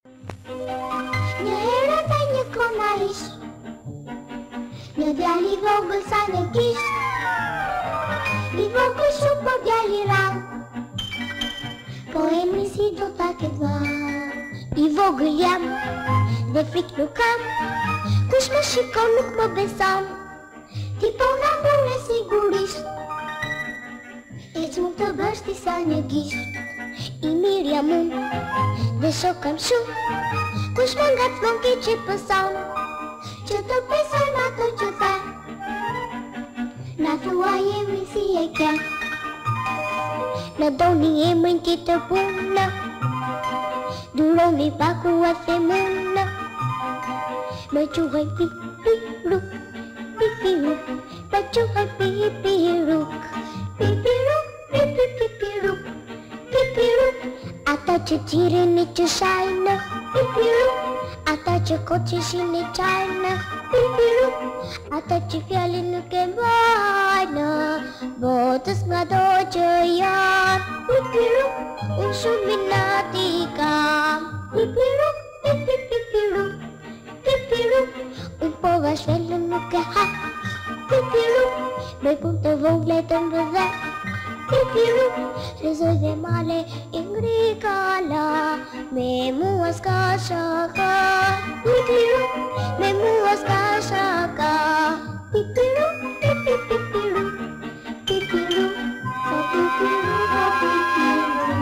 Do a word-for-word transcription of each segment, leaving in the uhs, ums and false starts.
Një herë dhe një kona ish, një djali vogël sa në kish, i vogël shumë po djali ram, po emri si do ta ketë vam. I vogël jam dhe frik nuk kam, kush më shikon nuk më beson, ti po nga mbune sigurisht, e që mund të bësh ti sa një gisht. I mirë jam unë dhe shok kam shumë, kush më nga të vonke që pëson, që të besojnë ato që tha, na thua jemi si e kja, në doni emrin tjetër punë, duroni paku e themunë, më quhaj pipiruk, pipiruk, më quhaj pipiruk, pipiruk, pipipipiruk, pipiruk, ata që qirin i që shajnë, pipiruk, ata që koqishin i qajnë, pipiruk, ata që fjallin nuk e mbajnë, botës nga do që janë, pipiruk, unë shumë minati kam, pipiruk, pipipipiruk, pipiruk, unë po ga shvellën nuk e ha, pipiruk, me pun të vogle të mbëdhe, pipiruk, shrezoj dhe male i ngri kala, me mua s'ka shaka, pipiruk, me mua s'ka shaka, pipiruk, pipipipiruk, pipiruk, sa pipiruk, sa pipiruk.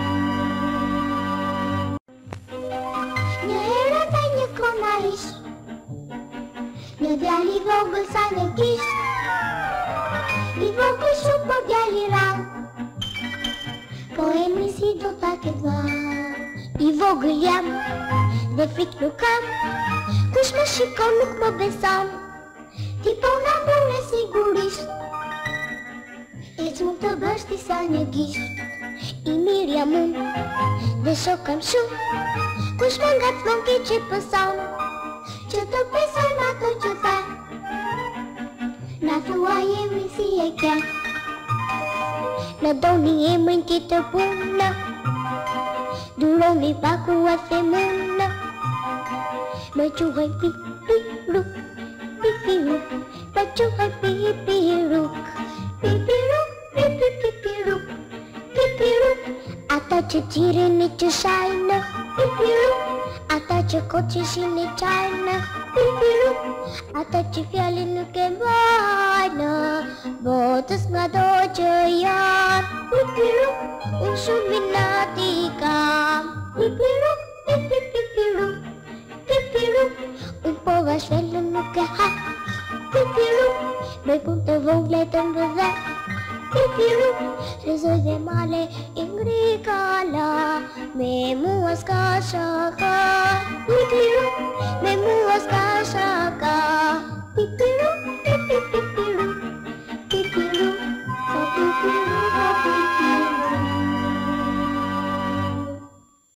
Një herë dhe një kona ish, një djali vogël sa në kish, i vogël shumë po djali ram, po emri si do ta ketë vam. I vogël jam dhe frik nuk kam, kush më shikon nuk më beson, ti po nga mbune sigurisht, e që mund të bësh ti sa një gisht. I mirë jam unë dhe shok kam shumë, kush më nga të vonke që pëson, që të besojnë ato që tha, na thua jemi si e kja, në doni emrin tjetër punë, duroni paku e themunë, më quhaj pipiruk, pipiruk, më quhaj pipiruk, pipiruk, pipipipiruk, pipiruk, ata që qirin i që shajnë, pipiruk, ata që koqishin i qajnë, pipiruk, ata që fjallin nuk e mbajnë, botës nga do që janë, pipiruk, unë shumë minati kam, pipiruk, pipipipiruk, pipiruk, unë po ga shvellën nuk e ha, pipiruk, me pun të vogle të mbëdhe, pipiruk, shrezoj dhe male i ngri kala, me mua s'ka shaka, pipiruk.